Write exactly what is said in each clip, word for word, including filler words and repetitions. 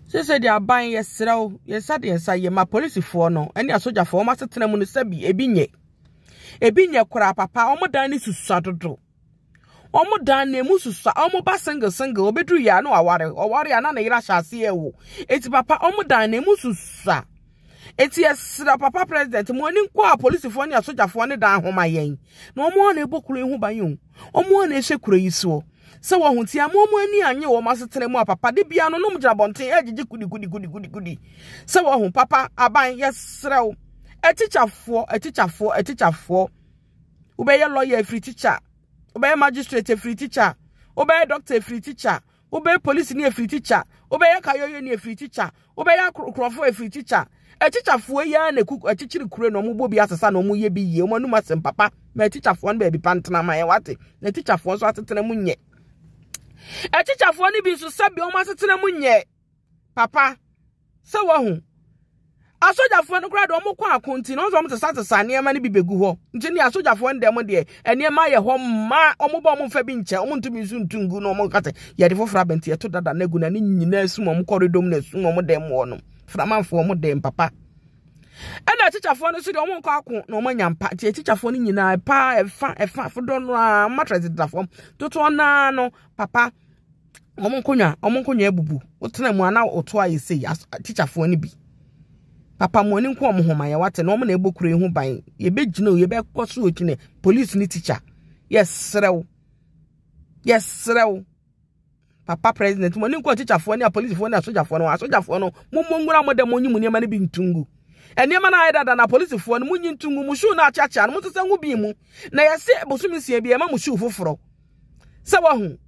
Se se dia ban yesrew yesa de yesa ye ma police fo no ene asoja fo ma setena mu no sabi ebi nye ebi nye kura papa omo dan ni susa dodo omo dan na mu susa omo ba single single obedru ya no aware aware ya na na yira hyase ewo eti papa omo dan na mu susa eti yesra papa president mo ni nko a police fo ni asoja fo ni dan homa yen na omo na ebokuru ehu ban yen omo na ehye kura yiso se wo hunti amomo ani anye wo masetene mu papa de bia no no mgira bonten agigi kudi kudi kudi kudi kudi se wo hun papa aban yesrew etichafo etichafo etichafo ubeye lawyer free teacher ubeye magistrate free teacher ubeye doctor free teacher ubeye police ni free teacher ubeye kayoyo ni free teacher ubeye krofo free teacher etichafo ya na kuku etichiri kure no mbo bi asesa no mu ye bi ye mo nu masem papa ma etichafo no be bi pantena ma ye wate na etichafo so atetena mu nye e teacher fo ni bi so sabi o ma setena mu nye papa se wo hu asoja fo no kra do mo kwa akonti no so mo te sate sane ma ni bi begu ho nti ni asoja fo ndem de ene ma ye ho ma o mo ba mo fa bi nche o mo ntumi su ntungu no mo kate ye de fofra benti ye to dada na gu na ni nyina asu mo koridom na asu mo dem wo no framanfo mo dem papa ena teacher fo no so de o mo kwa akon no mo nyampa ti teacher fo no nyina pa efa efa fo do no a matress da fo toto na no papa omo nkonya omo nkonya ebubu otena mu ana oto aye sei teacher fo ni bi papa mo ni nko omo homa ya wate na omo na ebokure hu ban ye begina o ye be koso okine police ni teacher yes rew yes rew papa president mo ni nko teacher fo ni a police fo ni a soldier fo no a soldier fo no mo mo ngura mo de mo nyimu ne ma ne bi ntungu enema na aida na police fo no mo nyi ntungu mo shu na achacha no mo tse ngu bi mu na yese bosumi sie bi e ma mo shu foforo se wa hu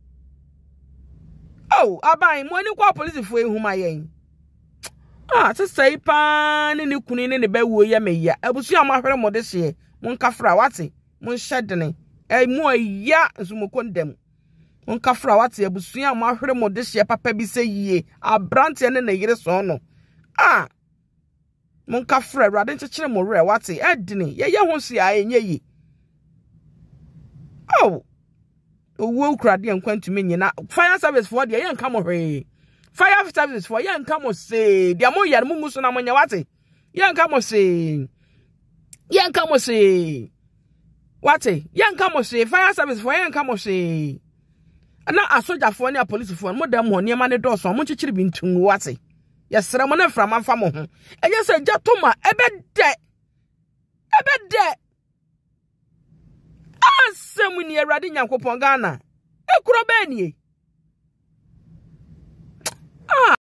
oh abai mo ni kwa police fo ehu ma yen ah se sei pa ni ni kuni ni ne ba wo ya meya abusu amahwere mo de hye mo nkafra wate mo hyedene eh mo ya nsumo kondem mo nkafra wate abusu amahwere mo de hye papa bi se yie abrante ne na yire so no ah mo nkafra awrade nchekere mo re wate edene ye ye ho so ya enye yi oh owo ukrade enkwantume nyina fire service for de ye nka mo hwe fire service for ye nka mo se de mo yar mu muso na mo nya wate ye nka mo se ye nka mo se wate ye nka mo se fire service for ye nka mo se na asoja for ne police for mo dem ho ne ma ne do so mo chichiri bi ntungu wate ye sere mo na fra ma fa mo ho enye se jatoma ebe de ebe de asemu ni Awurade Nyankopon Ghana ekuro be nie